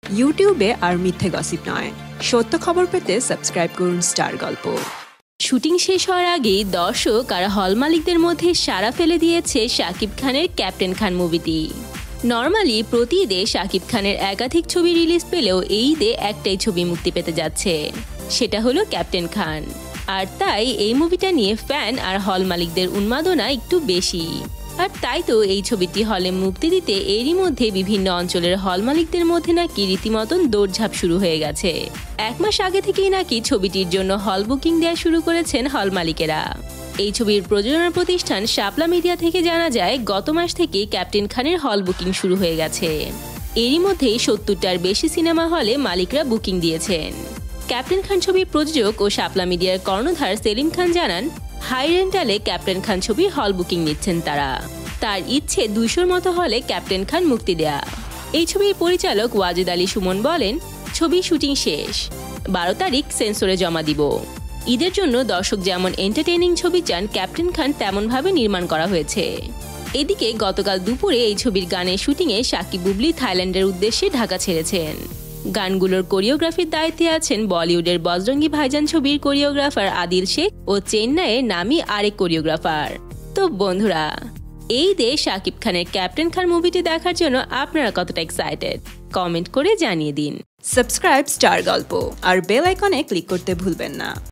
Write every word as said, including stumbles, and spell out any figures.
ইউটিউবে আর মিথ্যে গসিপ নয়, সত্য খবর পেতে সাবস্ক্রাইব করুন স্টার গল্প। শুটিং শেষ হওয়ার আগেই দর্শক আর হল মালিকদের মধ্যে সাড়া ফেলে দিয়েছে শাকিব খানের ক্যাপ্টেন খান মুভিটি। নর্মালি প্রতি ঈদে শাকিব খানের একাধিক ছবি রিলিজ পেলেও এই ঈদে একটাই ছবি মুক্তি পেতে যাচ্ছে, সেটা হলো ক্যাপ্টেন খান। আর তাই এই মুভিটা নিয়ে ফ্যান আর হল মালিকদের উন্মাদনা একটু বেশি। আর তাই তো এই ছবিটি হলে মুক্তি দিতে এরই মধ্যে বিভিন্ন অঞ্চলের হল মালিকদের মধ্যে নাকি রীতিমতন দৌড়ঝাঁপ শুরু হয়ে গেছে। এক মাস আগে থেকেই নাকি ছবিটির জন্য হল বুকিং দেওয়া শুরু করেছেন হল মালিকেরা। এই ছবির প্রযোজনা প্রতিষ্ঠান শাপলা মিডিয়া থেকে জানা যায়, গত মাস থেকে ক্যাপ্টেন খানের হল বুকিং শুরু হয়ে গেছে। এরই মধ্যেই সত্তরটার বেশি সিনেমা হলে মালিকরা বুকিং দিয়েছেন। ক্যাপ্টেন খান ছবির প্রযোজক ও শাপলা মিডিয়ার কর্ণধার সেলিম খান জানান, হাই রেন্টালে ক্যাপ্টেন খান ছবির হল বুকিং নিচ্ছেন তারা। তার ইচ্ছে দুইশোর মতো হলে ক্যাপ্টেন খান মুক্তি দেয়া। এই ছবির পরিচালক ওয়াজেদ আলী সুমন বলেন, ছবি শুটিং শেষ, বারো তারিখ সেন্সরে জমা দিব। ঈদের জন্য দর্শক যেমন এন্টারটেইনিং ছবি চান, ক্যাপ্টেন খান তেমনভাবে নির্মাণ করা হয়েছে। এদিকে গতকাল দুপুরে এই ছবির গানের শুটিংয়ে সাকিব বুবলি থাইল্যান্ডের উদ্দেশ্যে ঢাকা ছেড়েছেন। গানগুলোর কোরিওগ্রাফির দায়িত্বে আছেন বলিউডের বজরঙ্গি ভাইজান ছবির কোরিওগ্রাফার আদিল শেখ ও চেন্নাইয়ের নামী আরেক কোরিওগ্রাফার। তো বন্ধুরা, এই ঈদে শাকিব খানের ক্যাপ্টেন খান মুভিটি দেখার জন্য আপনারা কতটা এক্সাইটেড কমেন্ট করে জানিয়ে দিন। সাবস্ক্রাইব স্টার গল্প আর বেল আইকনে ক্লিক করতে ভুলবেন না।